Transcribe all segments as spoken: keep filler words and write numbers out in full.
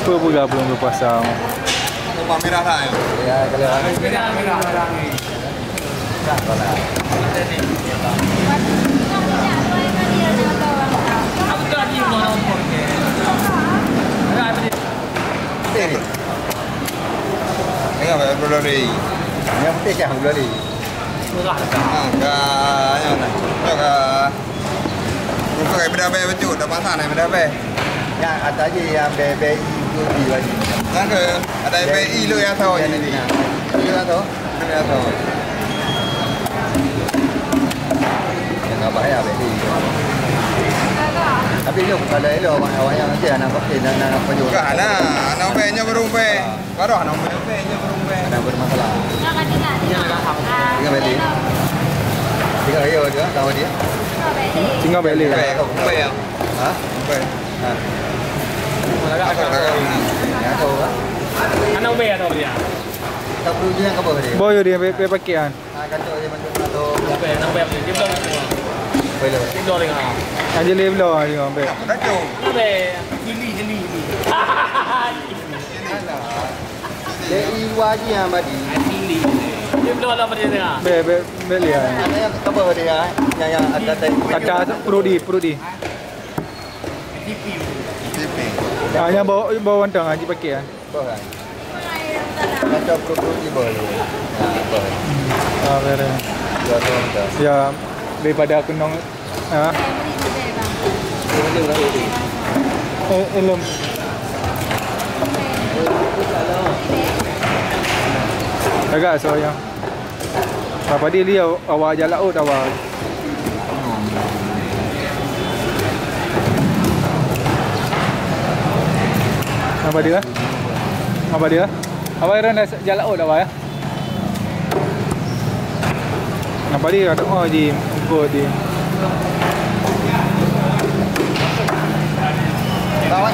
Apa bergabung ke pasar? Rumah merah lah ya? Ya, kalau orang merah, merah, merah ni. tak lah. Aku tak ada yang nak nombor ke. Ini. Ini apa? Berapa lari? Yang penting kan berlari. Murah tak? Enggak, yang mana? Enggak. Bukan kayak berapa betul, dah pasang naik berapa? Yang ada je yang B B I tu di lagi. Kan ke ada B I lu yang tahu ini. Lu yang tahu? Lu yang tahu. Yang apa ya B I. Tapi lu kalau elok orang yang nanti anak kopi dan anak penjual. Enggak ada, anak B-nya berumpe. Baru anak B-nya berumpe. Ada bermasalah. Jangan tinggal. Jangan. Tiga beli. Tiga ayo dia tahu dia. Tinggal balik. B, B ya. Hah? B. Ha. Mana ada kakak lu? Ya tahu kan? Anak B atau dia? Tak perlu dia ke apa dia? Boyo dia pakai pakaian. Ah kacau dia macam atau B, anak B dia belum. boleh. Dia belum dengar. Aje level lah dia ambil. Kacau. Anak B, hili hili hili. Dia iwaji yang badi. Hili. Dia belum ada apa dia dengar. Be be be lihat. Ada yang apa dia? Yang yang ada tadi. Kaca perlu di perlu di. T P. T P. Ah yang bawa bawa wantang aje pakaian. Boleh. Kacau perlu di boleh. Ha boleh. Ah betul. Dua tahun dah. Ya daripada aku nong ah Boleh lah ini. eh elem. Agak so yang. Apa dia dia awak jalan laut awak. Apa dia? Apa dia? Apa yang dah jalan laut awak ya? Nampak dia kata oh je ikut dia. Kawan.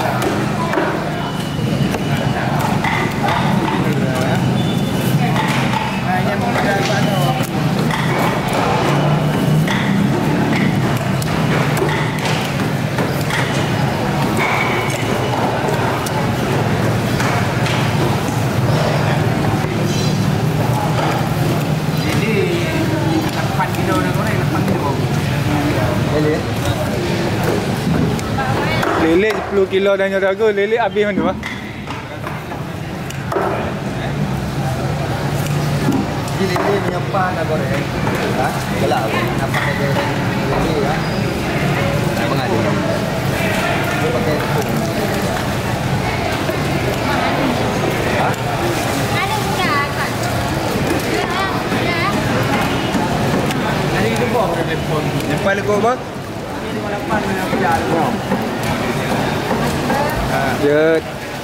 Hanya modal pada Lele. Lele sepuluh kilo dan nyoraga lele habis mana bah? Jadi lele menyimpan nak goreng. Ha? Gelap. Nampak dia lele ya. Nak mengadu. Dia pakai tepung. Ha? Ada budak kan? Nanti kita bawa ke telefon. Lepas lekuk apa? Ini lapan nak berjalan. Ya.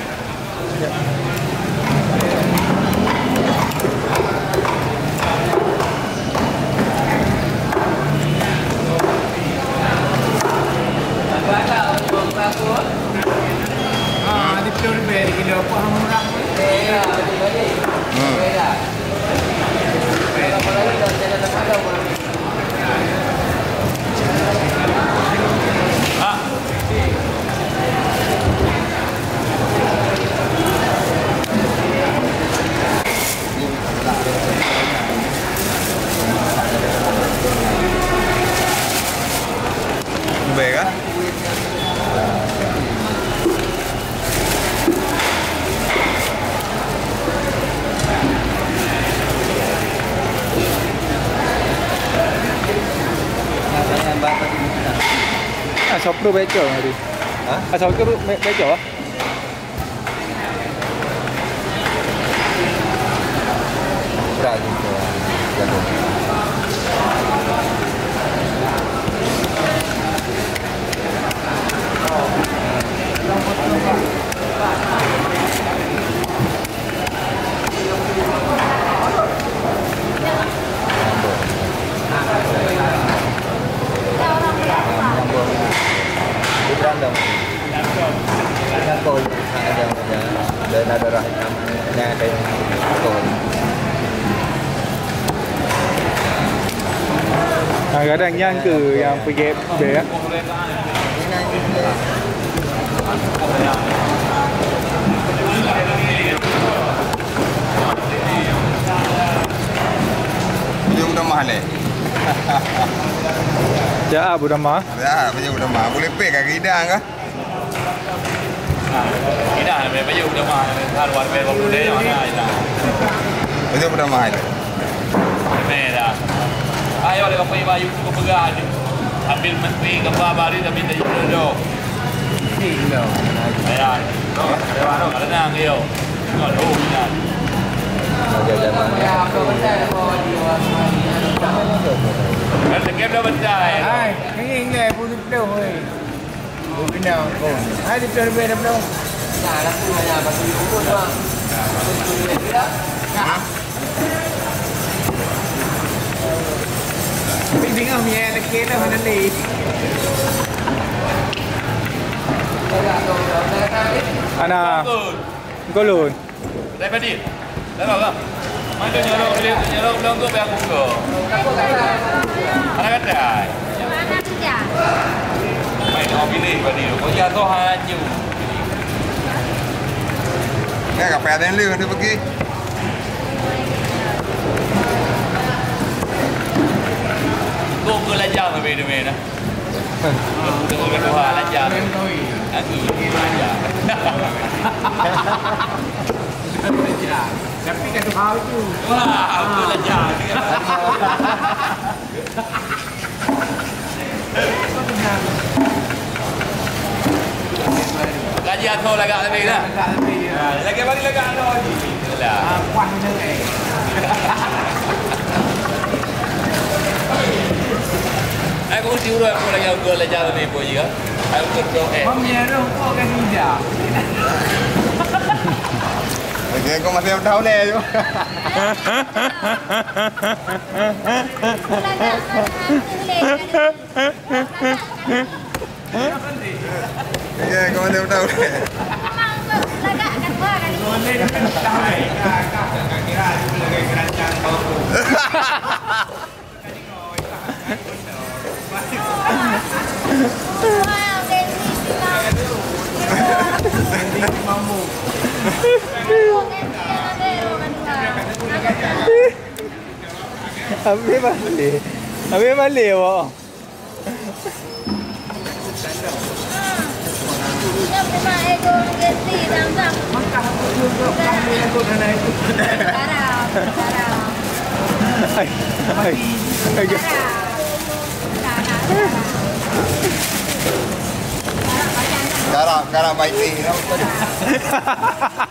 Ah, di puluh ribu kilo apa murah? Ya, balik. Hmm. Ya. Berapa lagi dah saya dah tahu. Baik ah. Ah sopro beco hari. Ha? Ah sopro beco ah. Dah gitu. Jago. Random. Dengan kol ada ada dan ada rahim yang ada yang kol. Kadang-kadang yang ke yang pergi be lah Abu Damar. Dah, baju udah mah. Boleh pay kat hidang ke? Tidak, memang baju udah mah. Kalau luar biasa boleh mana ida. Baju udah mah itu. Memang. Ayo ada kau baju kau pegang. Ambil menteri gambar baru tapi tak ada dok. Tidak. Ayah, dok, ada dok, ada nang yo. Kau dok ni. Kan game dah berdaya. Hai, ini ingat pun betul oi. Benar. Hai di Pulau Lebih betul. Nah, lah tu hanya bagi ukur doang. Pinding ah punya lelaki dah mana ni. Ana. Golun. Dapat dia. Dah lah. Mana nyolong dia nyolong belum tu bayar buku. Mana kata? Mana kerja? Main kau pilih pada dia. Kau jatuh haju. Ni kat payah dan dia pergi. Kau ke lajang lebih demi dah. Kau ke Tuhan lajang. Aku lajang. Tapi kan tu hal tu. Wah, aku lajang. Gaji atau lagak lebih dah. Lagi bagi lagak ada lagi. Lah. Kuat ni eh. Aku mesti urut aku lagi aku lajang lebih pun juga. Aku kerja eh. Mamnya roh kau kan hijau. Okey, kau masih tahu ni je. Okey, kau masih tahu ni. Lagak kat luar kali. Boleh kan tahu ni. Kakak kira lagi kerajaan kau. Wow, Dewi. Mamu. Habis balik. Habis balik awak. Yang memang ego ganti sama-sama. Maka aku juga kami aku dan itu. Sekarang, sekarang. Hai. Hai. Hai. Sekarang, sekarang baik ni.